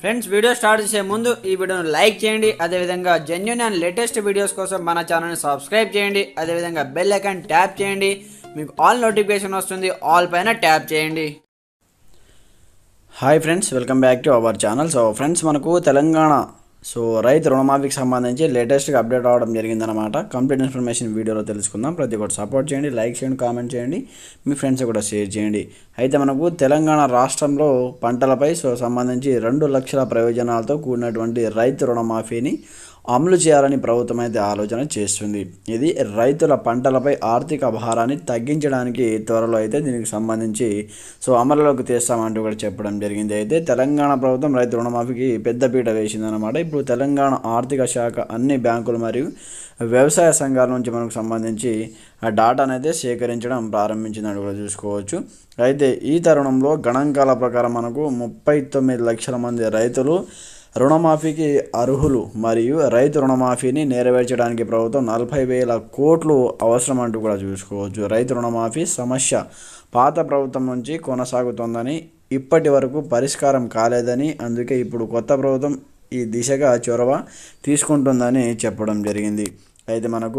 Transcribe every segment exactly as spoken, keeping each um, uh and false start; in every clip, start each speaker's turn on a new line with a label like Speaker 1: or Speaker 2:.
Speaker 1: Friends video start చేసే ముందు ఈ వీడియోను లైక్ చేయండి. అదేవిధంగా జెన్యూన్ అండ్ లేటెస్ట్ వీడియోస్ కోసం మన ఛానల్ని సబ్స్క్రైబ్ చేయండి. అదేవిధంగా బెల్ ఐకాన్ ట్యాప్ చేయండి. మీకు ఆల్ నోటిఫికేషన్ వస్తుంది, ఆల్ పైన ట్యాప్ చేయండి. Hi friends, welcome back to our channel. So friends, మనకు తెలంగాణ సో రైతు రుణమాఫీకి సంబంధించి లేటెస్ట్గా అప్డేట్ అవ్వడం జరిగిందనమాట. కంప్లీట్ ఇన్ఫర్మేషన్ వీడియోలో తెలుసుకుందాం. ప్రతి ఒక్కటి సపోర్ట్ చేయండి, లైక్ చేయండి, కామెంట్ చేయండి, మీ ఫ్రెండ్స్ కూడా షేర్ చేయండి. అయితే మనకు తెలంగాణ రాష్ట్రంలో పంటలపై సో సంబంధించి రెండు లక్షల ప్రయోజనాలతో కూడినటువంటి రైతు రుణమాఫీని అమలు చేయాలని ప్రభుత్వం అయితే ఆలోచన చేస్తుంది. ఇది రైతుల పంటలపై ఆర్థిక భారాన్ని తగ్గించడానికి త్వరలో అయితే దీనికి సంబంధించి సో అమలులోకి తెస్తామంటూ కూడా చెప్పడం జరిగింది. అయితే తెలంగాణ ప్రభుత్వం రైతు రుణమాఫీకి పెద్దపీట వేసిందనమాట. ఇప్పుడు తెలంగాణ ఆర్థిక శాఖ అన్ని బ్యాంకులు మరియు వ్యవసాయ సంఘాల నుంచి మనకు సంబంధించి ఆ డాటాను అయితే సేకరించడం ప్రారంభించిందని కూడా చూసుకోవచ్చు. అయితే ఈ తరుణంలో గణాంకాల ప్రకారం మనకు ముప్పై తొమ్మిది లక్షల మంది రైతులు రుణమాఫీకి అర్హులు మరియు రైతు రుణమాఫీని నెరవేర్చడానికి ప్రభుత్వం నలభై వేల కోట్లు అవసరం అంటూ కూడా చూసుకోవచ్చు. రైతు రుణమాఫీ సమస్య పాత ప్రభుత్వం నుంచి కొనసాగుతోందని, ఇప్పటి వరకు పరిష్కారం కాలేదని, అందుకే ఇప్పుడు కొత్త ప్రభుత్వం ఈ దిశగా చొరవ తీసుకుంటుందని చెప్పడం జరిగింది. అయితే మనకు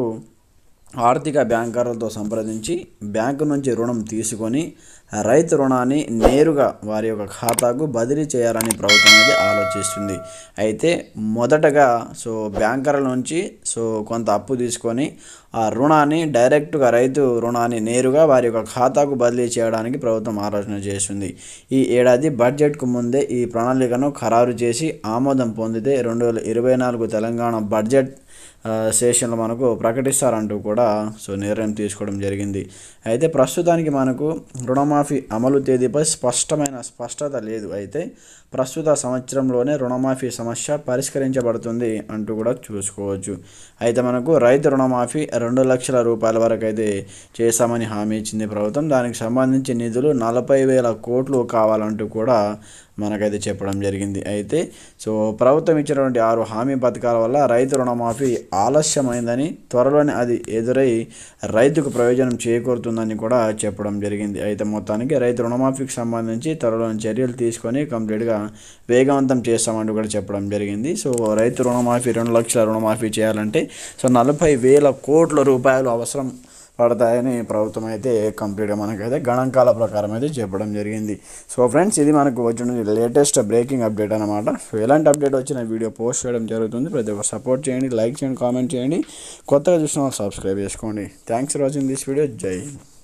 Speaker 1: ఆర్థిక బ్యాంకర్లతో సంప్రదించి బ్యాంకు నుంచి రుణం తీసుకొని రైతు రుణాన్ని నేరుగా వారి యొక్క ఖాతాకు బదిలీ చేయాలని ప్రభుత్వం అనేది ఆలోచిస్తుంది. అయితే మొదటగా సో బ్యాంకర్ల నుంచి సో కొంత అప్పు తీసుకొని ఆ రుణాన్ని డైరెక్ట్గా రైతు రుణాన్ని నేరుగా వారి యొక్క ఖాతాకు బదిలీ చేయడానికి ప్రభుత్వం ఆలోచన చేస్తుంది. ఈ ఏడాది బడ్జెట్కు ముందే ఈ ప్రణాళికను ఖరారు చేసి ఆమోదం పొందితే రెండు వేల ఇరవై నాలుగు తెలంగాణ బడ్జెట్ సెషన్లో మనకు ప్రకటిస్తారంటూ కూడా సో నిర్ణయం తీసుకోవడం జరిగింది. అయితే ప్రస్తుతానికి మనకు రుణమాఫీ అమలు తేదీపై స్పష్టమైన స్పష్టత లేదు. అయితే ప్రస్తుత సంవత్సరంలోనే రుణమాఫీ సమస్య పరిష్కరించబడుతుంది అంటూ కూడా చూసుకోవచ్చు. అయితే మనకు రైతు రుణమాఫీ రెండు లక్షల రూపాయల వరకు అయితే చేశామని హామీ ఇచ్చింది ప్రభుత్వం. దానికి సంబంధించి నిధులు నలభై వేల కోట్లు కావాలంటూ కూడా మనకైతే చెప్పడం జరిగింది. అయితే సో ప్రభుత్వం ఇచ్చినటువంటి ఆరు హామీ పథకాల వల్ల రైతు రుణమాఫీ ఆలస్యమైందని, త్వరలోనే అది ఎదురై రైతుకు ప్రయోజనం చేకూరుతుందని కూడా చెప్పడం జరిగింది. అయితే మొత్తానికి రైతు రుణమాఫీకి సంబంధించి త్వరలోని చర్యలు తీసుకొని కంప్లీట్గా వేగవంతం చేస్తామంటూ కూడా చెప్పడం జరిగింది. సో రైతు రుణమాఫీ రెండు లక్షల రుణమాఫీ చేయాలంటే సో నలభై వేల కోట్ల రూపాయలు అవసరం పడతాయని ప్రభుత్వం అయితే కంప్లీట్గా మనకైతే గణాంకాల ప్రకారం అయితే చెప్పడం జరిగింది. సో ఫ్రెండ్స్, ఇది మనకు వచ్చిన లేటెస్ట్ బ్రేకింగ్ అప్డేట్ అనమాట. సో ఎలాంటి అప్డేట్ వచ్చిన వీడియో పోస్ట్ చేయడం జరుగుతుంది. ప్రతి ఒక్కరు సపోర్ట్ చేయండి, లైక్ చేయండి, కామెంట్ చేయండి. కొత్తగా చూసిన వాళ్ళు సబ్స్క్రైబ్ చేసుకోండి. Thanks for watching this video. జై హింద్.